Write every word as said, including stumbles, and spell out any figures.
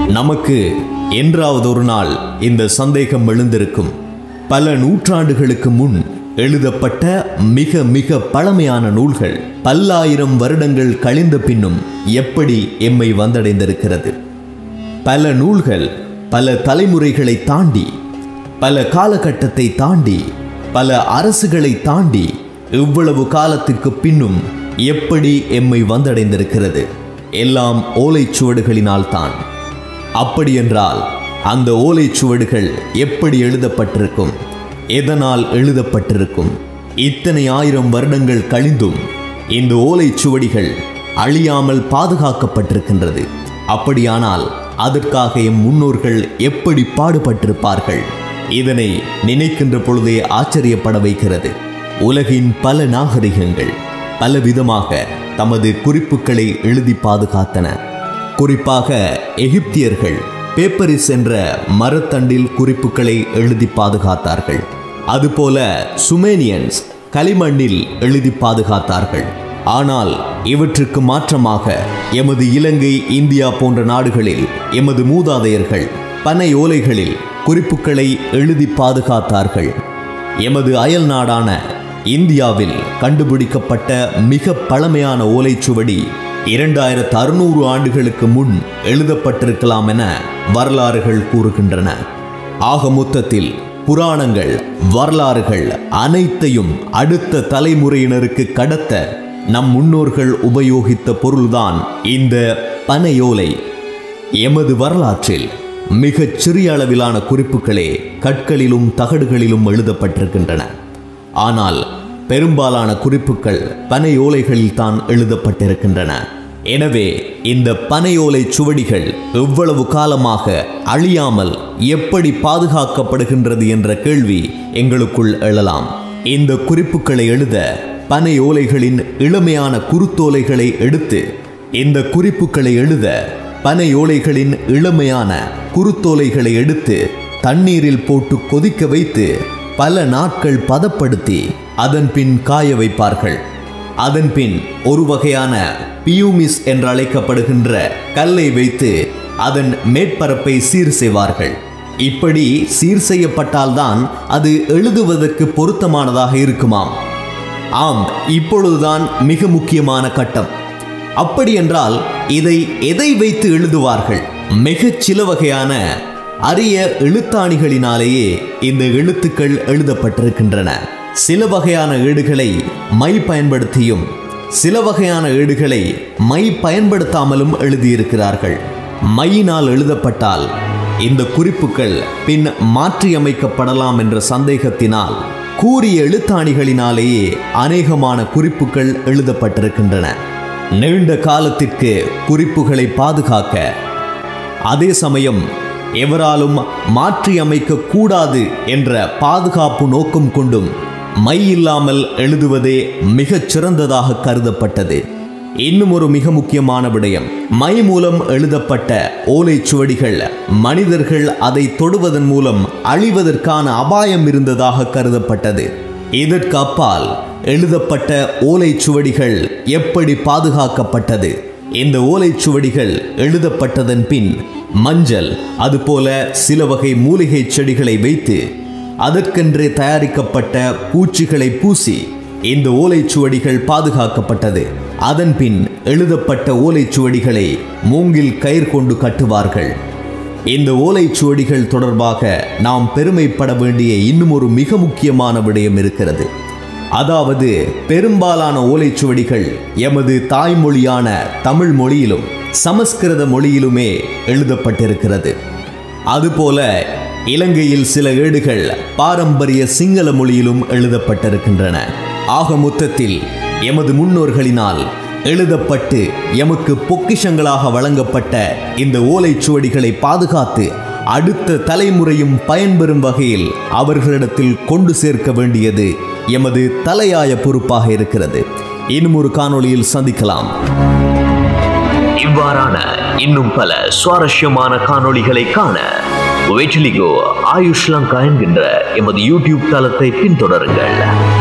நமக்கு என்றாவது ஒரு நாள் இந்த சந்தேகம் எழுந்திருக்கும். பல நூற்றாண்டுகளுக்கு முன் எழுதப்பட்ட மிக மிக பழமையான நூல்கள் பல்லாயிரம் வருடங்கள் கழிந்த பின்னும் எப்படி எம்மை வந்தடைந்திருக்கிறது? பல நூல்கள் பல தலைமுறைகளை தாண்டி, பல காலகட்டத்தை தாண்டி, பல அரசுகளை தாண்டி இவ்வளவு காலத்திற்கு பின்னும் எப்படி எம்மை வந்தடைந்திருக்கிறது? எல்லாம் ஓலைச்சுவடுகளினால் தான். அப்படியென்றால் அந்த ஓலைச்சுவடுகள் எப்படி எழுதப்பட்டிருக்கும்? எதனால் எழுதப்பட்டிருக்கும்? இத்தனை ஆயிரம் வருடங்கள் கழிந்தும் இந்த ஓலைச்சுவடிகள் அழியாமல் பாதுகாக்கப்பட்டிருக்கின்றது. அப்படியானால் அதற்காக எம் முன்னோர்கள் எப்படி பாடுபட்டிருப்பார்கள்? இதனை நினைக்கின்ற பொழுதே ஆச்சரியப்பட வைக்கிறது. உலகின் பல நாகரிகங்கள் பலவிதமாக தமது குறிப்புகளை எழுதி பாதுகாத்தன. குறிப்பாக எகிப்தியர்கள் பேப்பரிஸ் என்ற மரத்தண்டில் குறிப்புகளை எழுதி பாதுகாத்தார்கள். அதுபோல சுமேனியன்ஸ் களிமண்ணில் எழுதி பாதுகாத்தார்கள். ஆனால் இவற்றுக்கு மாற்றமாக எமது இலங்கை, இந்தியா போன்ற நாடுகளில் எமது மூதாதையர்கள் பனை ஓலைகளில் குறிப்புகளை எழுதி பாதுகாத்தார்கள். எமது அயல் நாடான இந்தியாவில் கண்டுபிடிக்கப்பட்ட மிக பழமையான ஓலைச்சுவடி இரண்டாயிரத்து அறுநூறு ஆண்டுகளுக்கு முன் எழுதப்பட்டிருக்கலாம் என வரலாறுகள் கூறுகின்றன. ஆக மொத்தத்தில் புராணங்கள், வரலாறுகள் அனைத்தையும் அடுத்த தலைமுறையினருக்கு கடத்த நம் முன்னோர்கள் உபயோகித்த பொருள்தான் இந்த பனையோலை. எமது வரலாற்றில் மிகச் சிறிய அளவிலான குறிப்புகளே கற்களிலும் தகடுகளிலும் எழுதப்பட்டிருக்கின்றன. ஆனால் பெரும்பாலான குறிப்புகள் பனையோலைகளில் தான் எழுதப்பட்டிருக்கின்றன. எனவே இந்த பனையோலை சுவடிகள் எவ்வளவு காலமாக அழியாமல் எப்படி பாதுகாக்கப்படுகின்றது என்ற கேள்வி எங்களுக்குள் எழலாம். இந்த குறிப்புகளை எழுத பனையோலைகளின் இளமையான குருத்தோலைகளை எடுத்து இந்த குறிப்புகளை எழுத பனையோலைகளின் இளமையான குருத்தோலைகளை எடுத்து தண்ணீரில் போட்டு கொதிக்க வைத்து பல நாட்கள் பதப்படுத்தி அதன் பின் காய வைப்பார்கள். அதன் பின் ஒரு வகையான பியூமிஸ் என்று அழைக்கப்படுகின்ற கல்லை வைத்து அதன் மேற்பரப்பை சீர் செய்வார்கள். இப்படி சீர் செய்யப்பட்டால்தான் அது எழுதுவதற்கு பொருத்தமானதாக இருக்குமாம். ஆம், இப்பொழுதுதான் மிக முக்கியமான கட்டம். அப்படி என்றால் இதை எதை வைத்து எழுதுவார்கள்? மிகச் சில வகையான அரிய எழுத்தாணிகளினாலேயே இந்த எழுத்துக்கள் எழுதப்பட்டிருக்கின்றன. சில வகையான ஏடுகளை மை பயன்படுத்தியும் சில வகையான ஏடுகளை மை பயன்படுத்தாமலும் எழுதியிருக்கிறார்கள். மையினால் எழுதப்பட்டால் இந்த குறிப்புகள் பின் மாற்றியமைக்கப்படலாம் என்ற சந்தேகத்தினால் கூறிய எழுத்தாணிகளினாலேயே அநேகமான குறிப்புகள் எழுதப்பட்டிருக்கின்றன. நீண்ட காலத்திற்கு குறிப்புகளை பாதுகாக்க, அதே சமயம் எவராலும் மாற்றியமைக்க கூடாது என்ற பாதுகாப்பு நோக்கம் கொண்டும் மை இல்லாமல் எழுதுவதே மிகச் சிறந்ததாக கருதப்பட்டது. இன்னும் ஒரு மிக முக்கியமான விடயம், மை மூலம் எழுதப்பட்ட ஓலைச்சுவடிகள் மனிதர்கள் அதை தொடுவதன் மூலம் அழிவதற்கான அபாயம் இருந்ததாக கருதப்பட்டது. இதற்கு அப்பால் எழுதப்பட்ட ஓலைச்சுவடிகள் எப்படி பாதுகாக்கப்பட்டது? இந்த ஓலைச்சுவடிகள் எழுதப்பட்டதன் பின் மஞ்சள், அதுபோல சில வகை மூலிகை செடிகளை வைத்து அதற்கென்றே தயாரிக்கப்பட்ட பூச்சிகளை பூசி இந்த ஓலைச்சுவடிகள் பாதுகாக்கப்பட்டது. அதன் பின் எழுதப்பட்ட ஓலைச்சுவடிகளை மூங்கில் கயிறு கொண்டு கட்டுவார்கள். இந்த ஓலைச்சுவடிகள் தொடர்பாக நாம் பெருமைப்பட வேண்டிய இன்னும் ஒரு மிக முக்கியமான விடயம் இருக்கிறது. அதாவது பெரும்பாலான ஓலைச்சுவடிகள் எமது தாய்மொழியான தமிழ் மொழியிலும் சமஸ்கிருத மொழியிலுமே எழுதப்பட்டிருக்கிறது. அதுபோல இலங்கையில் சில ஏடுகள் பாரம்பரிய சிங்கள மொழியிலும் எழுதப்பட்டிருக்கின்றன. ஆக மொத்தத்தில் எமது முன்னோர்களினால் எழுதப்பட்டு எமக்கு பொக்கிஷங்களாக வழங்கப்பட்ட இந்த ஓலைச்சுவடிகளை பாதுகாத்து அடுத்த தலைமுறையும் பயன்பெறும் வகையில் அவர்களிடத்தில் கொண்டு சேர்க்க வேண்டியது எமது தலையாய பொறுப்பாக இருக்கிறது. இன்னும் ஒரு காணொளியில் சந்திக்கலாம். இவ்வாறான இன்னும் பல சுவாரஸ்யமான காணொளிகளை காண வெற்றிலிகோ ஆயுஷ் லங்கா என்கின்ற எமது யூடியூப் தளத்தை பின்தொடருங்கள்.